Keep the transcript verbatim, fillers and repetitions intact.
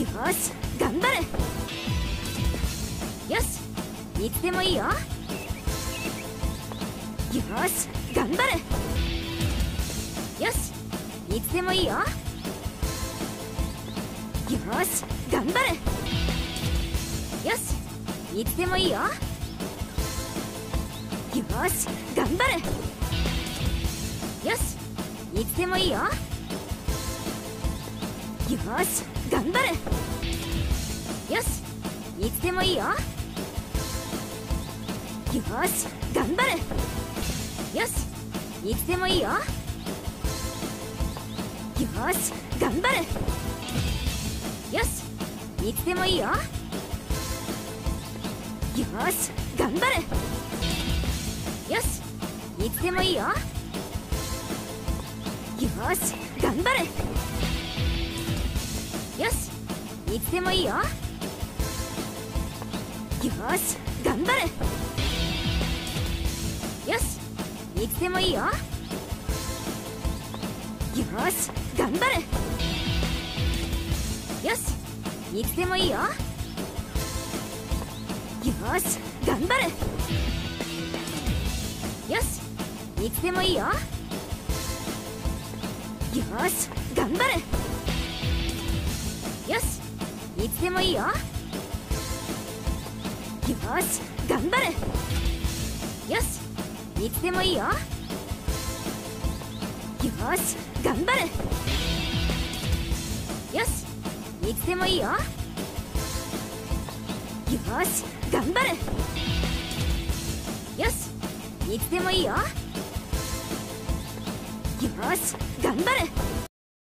よし頑張る。よしいつでもいいよ。よし頑張る。よしいつでもいいよ。よし頑張る。よしいつでもいいよ。よし頑張る。よしいつでもいいよ。よし頑張る。よしいつでもいいよ。よし頑張る。よしいつでもいいよ。よし頑張る。よしいつでもいいよ。よし頑張る。よしいつでもいいよ。よし頑張る。よしいつでもいいよ。よし頑張る。よしいつでもいいよ。よし頑張る。よしいつでもいいよ。よし頑張る。よしいつでもいいよ。よし頑張る。よしいつでもいいよ。よし頑張る。よしいつでもいいよ。よし頑張る。よしいつでもいいよ。よし頑張る。よしいつでもいいよ。よし頑張る。